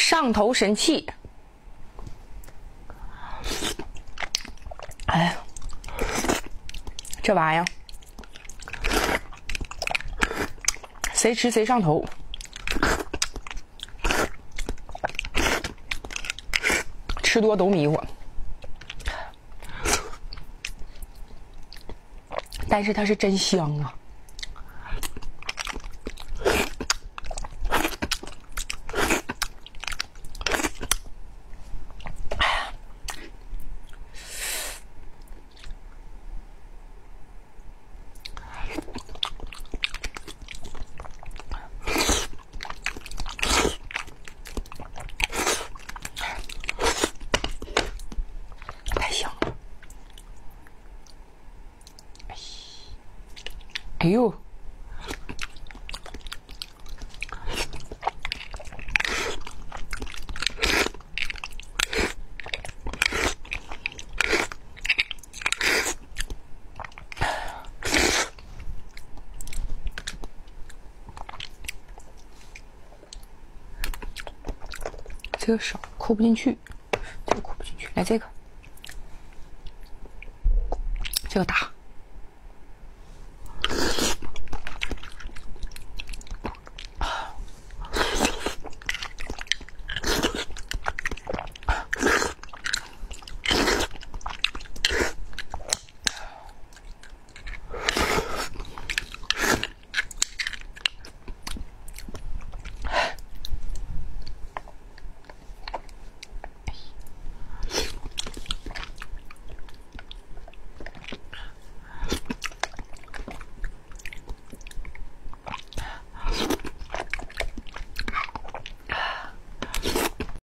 上头神器。哎呀，这玩意儿谁吃谁上头。吃多都迷糊，但是它是真香啊！哎呦，这个少扣不进去，这个扣不进去，来这个，这个大。